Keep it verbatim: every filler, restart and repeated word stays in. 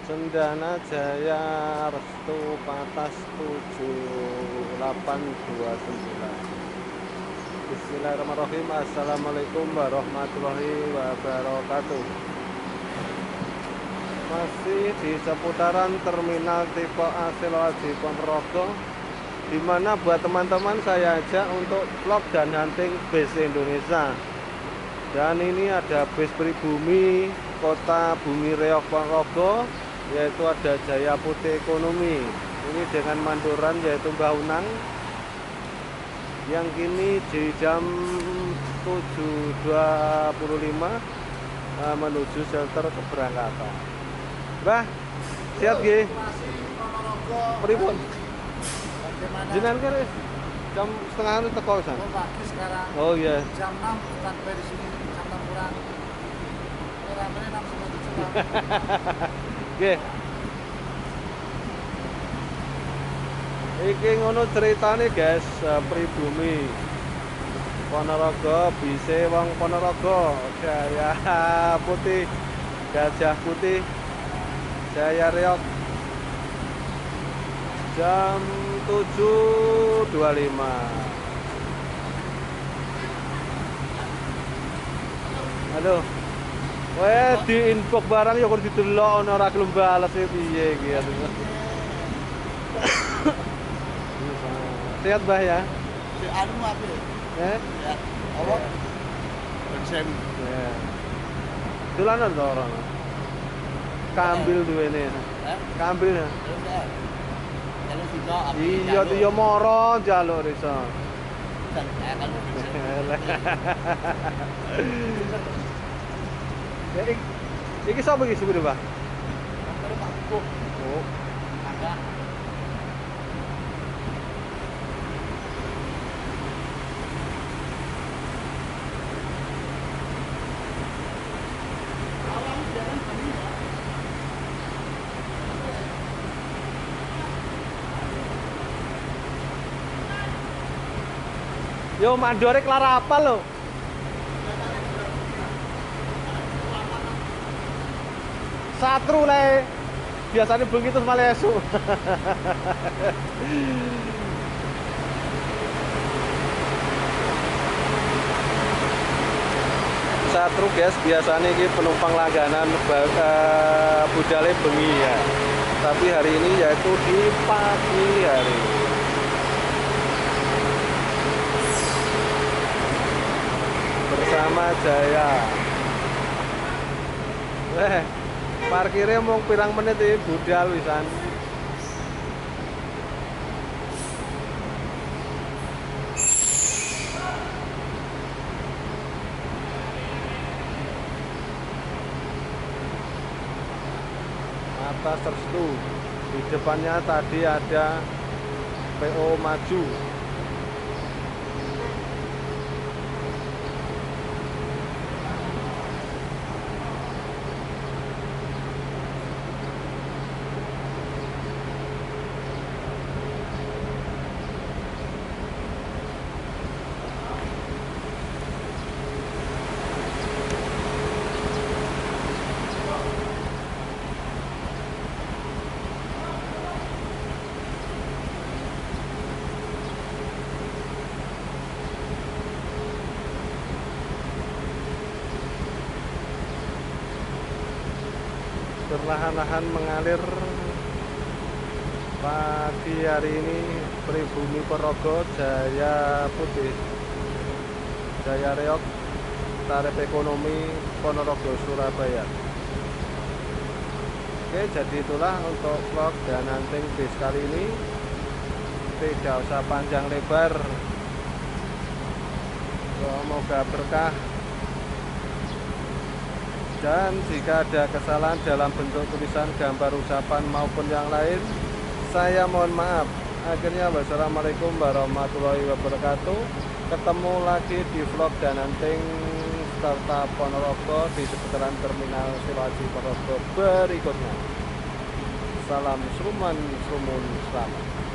Sendana Jaya Restu Patas tujuh delapan dua sembilan. Bismillahirrahmanirrahim. Assalamualaikum warahmatullahi wabarakatuh. Masih di seputaran terminal tipe A Siloaji Ponorogo, dimana buat teman-teman saya ajak untuk vlog dan hunting base Indonesia. Dan ini ada base pribumi kota Bumi Reog Ponorogo, yaitu ada Jaya Putih Ekonomi. Ini dengan manduran yaitu Mbah Unang, yang kini di jam tujuh dua puluh lima uh, menuju shelter keberangkatan. Mbah, siap nggih? Pripun? Jenengan kene jam setengah anu teko san. Oh, pagi sekarang. Oh iya. Jam enam sampai di sini jam enam kurang. Rame enam sampai tujuh. Nggih. Iki ngono ceritane guys, pribumi Ponorogo, bise wong Ponorogo, Jaya Putih, Gajah Putih, Jaya Reog. Jam tujuh dua puluh lima. Halo. Weh di inbox barang ya kok didelok ana ora gelem bales piye iki ya. Sehat Mbah ya? Si anu apa? Eh? Ya. Apa? Bensin. Ya. Dolanan to orang. Kambil duwene. Eh? Kambil. Terus ya. Kalau sudah apa? Iya tuh ya moro jaluk iso. Eh kalau bensin. Ya iki iki sapa iki sebut Mbah? Kalau Pak Buku. Oh. Ada. Yo mandore kelar apa lo? Satru le. Biasanya begitu malah esuk. Satru guys, biasanya ini penumpang langganan uh, budale bengi ya. Tapi hari ini yaitu di pagi hari. Bersama Jaya. Eh, parkirnya mau pirang menit ini budal wisan. Atas restu. Di depannya tadi ada P O maju. Perlahan-lahan mengalir pagi hari ini pribumi Ponorogo, Jaya Putih, Jaya Reog, tarif ekonomi Ponorogo, Surabaya. Oke, jadi itulah untuk vlog dan hunting base kali ini. Tidak usah panjang lebar, semoga berkah. Dan jika ada kesalahan dalam bentuk tulisan, gambar, ucapan maupun yang lain, saya mohon maaf. Akhirnya wassalamualaikum warahmatullahi wabarakatuh. Ketemu lagi di vlog dan hunting serta Ponorogo di seputaran terminal Siloaji Ponorogo berikutnya. Salam Suman Sumun selamat.